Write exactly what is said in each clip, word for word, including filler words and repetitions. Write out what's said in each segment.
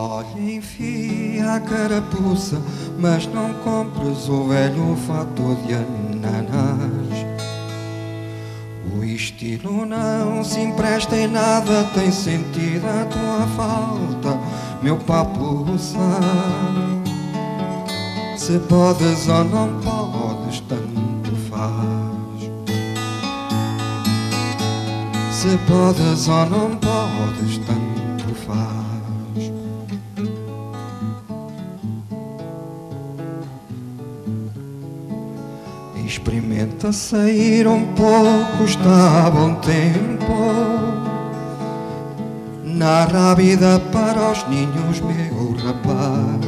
Olha, enfia a carapuça, mas não compres o velho fato de ananás. O estilo não se empresta em nada, tem sentido a tua falta, meu papuça. Se podes ou não podes, tanto faz. Se podes ou não podes, tanto faz. Experimenta sair um pouco, está a bom tempo. Narra a vida para os ninhos, meu rapaz.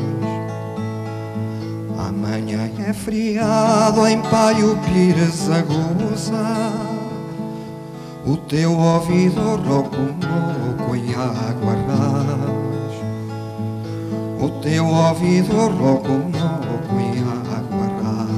Amanhã é feriado em Paio Pires aguça. O teu ouvido rouco moco em água ras. O teu ouvido rouco moco em água ras.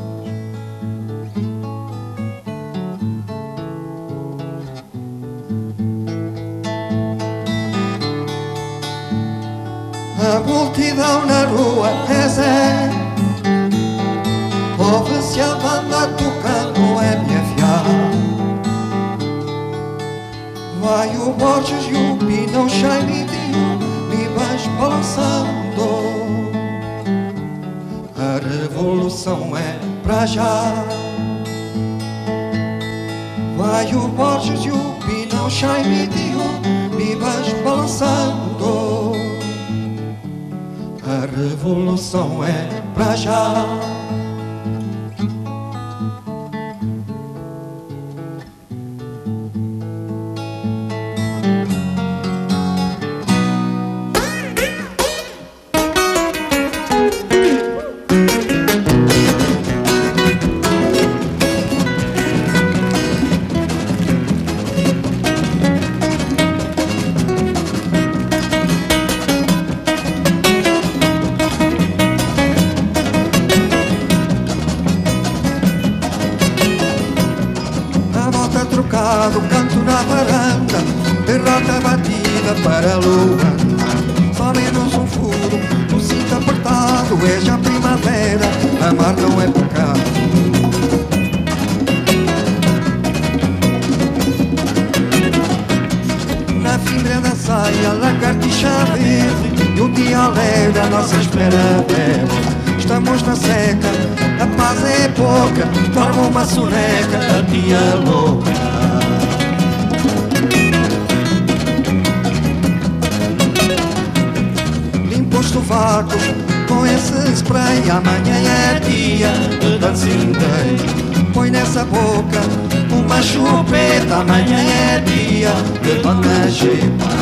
A multidão na rua é Zé. Ouve-se a banda tocando M F A. Vai o Borges e o Pinão Chaiminho, vivas balançando. A revolução é pra já. Vai o Borges e o Pinão Chaiminho, vivas balançando. A revolução é pra já. Canto na varanda, derrota batida para a lua. Só menos um furo, o cinto apertado. É já primavera, amar não é pecado. Na fibra da saia, lagartixa verde, e o dia alegre a nossa espera bebe. Estamos na seca, a paz é pouca, dorme uma soneca, a tia louca. Limpa os sovacos com esse spray, amanhã é dia de dancing day. Põe nessa boca uma chupeta, amanhã é dia de dona Gepa.